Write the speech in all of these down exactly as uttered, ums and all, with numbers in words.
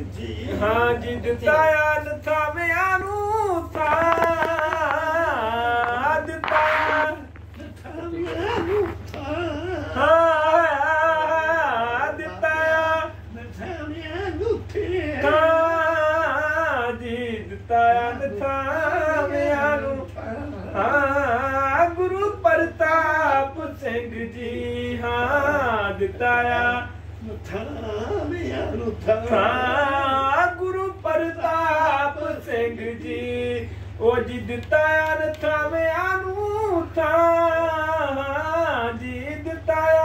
जी हाँ जी दिताया नथावियां नूं था दिताया नथावियां नूं था हाँ दिताया नथावियां नूं था जी दिताया नथावियां नूं हाँ गुरु प्रताप सिंह जी हाँ दिताया नथावियां नूं था हाँ गुरु प्रताप सिंह जी ओ जी दिताया नथावियां नूं था जी दिताया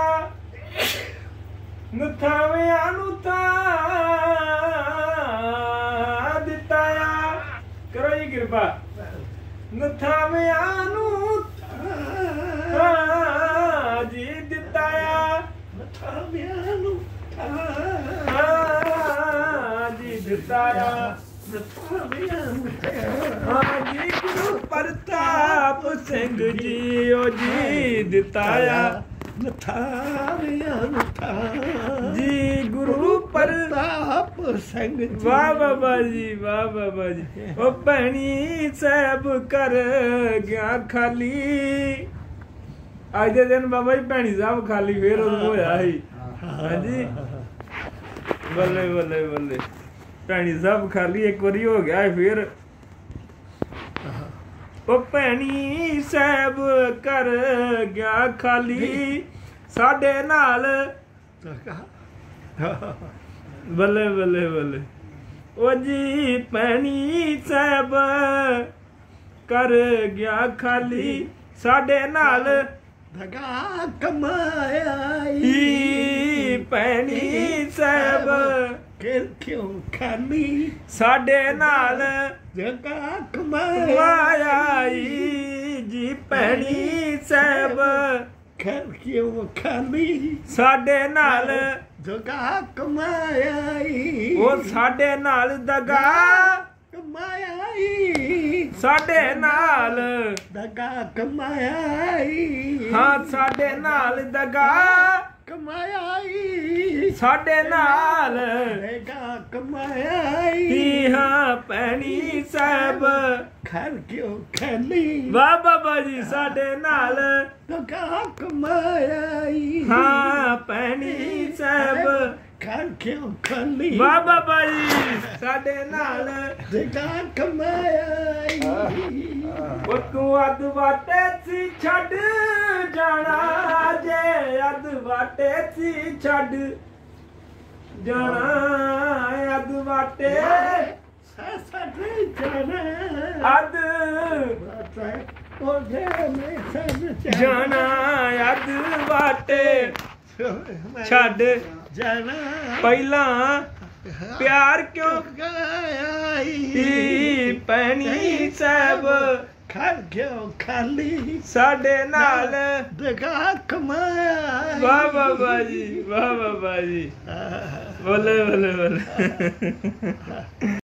नथावियां नूं था दिताया करो जी कृपा नथावियां नूं था जी दिताया नथावियां नूं था जी दिताया नथावियां नूं हाँ जी गुरु प्रताप सिंह जी ओ जी दिताया नथावियां नूं था जी गुरु प्रताप सिंह जी वाह बाबा जी वाह बाबा जी ओ भैनी साहब कर गया खाली ਅੱਜ ਦੇ ਦਿਨ ਬਾਬਾ ਜੀ ਭੈਣੀ ਸਾਹਿਬ ਖਾਲੀ ਫੇਰ ਉਦੋਂ ਹੋਇਆ ਸੀ ਹਾਂਜੀ ਬੱਲੇ ਬੱਲੇ ਬੱਲੇ ਭੈਣੀ ਸਾਹਿਬ ਖਾਲੀ ਇੱਕ ਵਾਰੀ ਹੋ ਗਿਆ ਫੇਰ ਉਹ ਭੈਣੀ ਸਾਹਿਬ ਕਰ ਗਿਆ ਖਾਲੀ ਸਾਡੇ ਨਾਲ ਬੱਲੇ ਬੱਲੇ ਬੱਲੇ ਉਹ ਜੀ ਭੈਣੀ ਸਾਹਿਬ ਕਰ ਗਿਆ ਖਾਲੀ ਸਾਡੇ ਨਾਲ ਧਗਾ ਕਮਾਇਆ ਹੀ ਭੈਣੀ ਸਾਹਿਬ ਕਿ ਕਿਉਂ ਖਾਲੀ ਸਾਡੇ ਨਾਲ ਧਗਾ ਕਮਾਇਆ ਮਾਇਆ ਜੀ ਭੈਣੀ ਸਾਹਿਬ ਕਰ ਕਿਉਂ ਖਾਲੀ ਸਾਡੇ ਨਾਲ ਧਗਾ ਕਮਾਇਆ ਉਹ ਸਾਡੇ ਨਾਲ ਦਗਾ ਕਮਾਇਆ ਸਾਡੇ ਨਾਲ ਦਗਾ ਕਮਾਇਆ ਹਾਂ ਸਾਡੇ ਨਾਲ ਦਗਾ ਕਮਾਇਆ ਸਾਡੇ ਨਾਲ ਦਗਾ ਕਮਾਇਆ ਹੀ ਹਾਂ ਭੈਣੀ ਸਾਹਿਬ ਘਰ ਕਿਉਂ ਖਾਲੀ ਵਾਹ ਬਾਬਾ ਜੀ ਸਾਡੇ ਨਾਲ ਦਗਾ ਕਮਾਇਆ ਹਾਂ ਭੈਣੀ ਸਾਹਿਬ ਘਰ ਕਿਉਂ ਖਾਲੀ ਵਾਹ ਬਾਬਾ ਜੀ ਸਾਡੇ ਨਾਲ ਦਗਾ ਕਮਾਇਆ ਉਹ ਤੂੰ ਅੱਧ ਵਾਟੇ ਸੀ ਛੱਡ ਜਾਣਾ ਜੇ ਅੱਧ ਵਾਟੇ ਸੀ ਛੱਡ ਜਾਣਾ ਅੱਧ ਵਾਟੇ ਸਾਡੇ ਜਾਣਾ ਅੱਧ ਉਹਦੇ ਮੈਂ ਸਭ ਜਾਣਾ ਅੱਧ ਵਾਟੇ ਛੱਡ ਜਾਣਾ ਪਹਿਲਾਂ ਪਿਆਰ ਕਿਉਂ ਗਾਈ ਭੈਣੀ ਸਾਹਿਬ ਘਰ ਕਿਉਂ ਖਾਲੀ ਸਾਡੇ ਨਾਲ ਦਗਾ ਕਮਾਇਆ ਵਾਹ ਬਾਬਾ ਜੀ ਵਾਹ ਬਾਬਾ ਜੀ ਬੱਲੇ ਬੱਲੇ ਬੱਲੇ